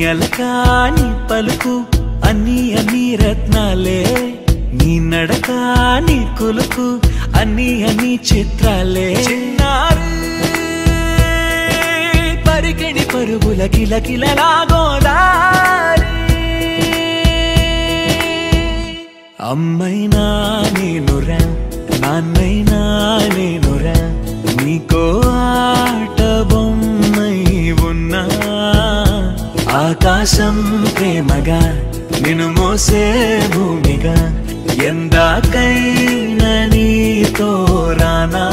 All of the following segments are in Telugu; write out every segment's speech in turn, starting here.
అలకా నీ పలుకు అన్నీ అన్నీ రత్నాలే నీ నడక నీ కులుకు అన్నీ అన్నీ చిత్రాలే చిన్నారు పరికిణి పరుగుల కిలకిలలా గోదారి అమ్మైనా నేనురా నాన్నైనా నేనురా నీకో ఆట బొమ్మై ఉన్నా ఆకాశం ప్రేమగా నిన్ను మోసే భూమిగా ఎందాకైనా నీతో రానా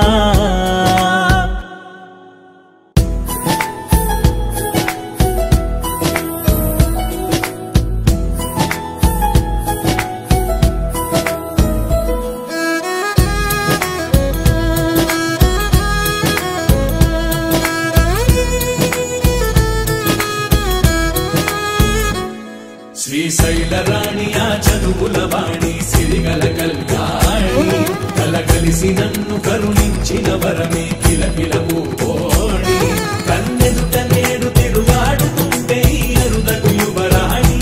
శ్రీశైల రాణి ఆ చదువుల వాణి సిరిగల కళ్యాణి కలగలిసి నన్ను కరుణించిన వరమే కిలకిల పూకోణి కన్నెదుట నేడు తిరుగాడుతుంటే అరుదకు యువరాణి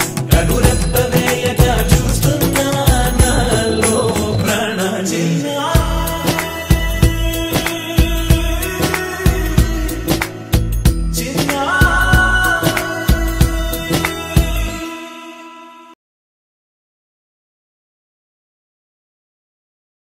కనురెప్ప వేయగా చూస్తున్నా నాలో ప్రాణ చిన్న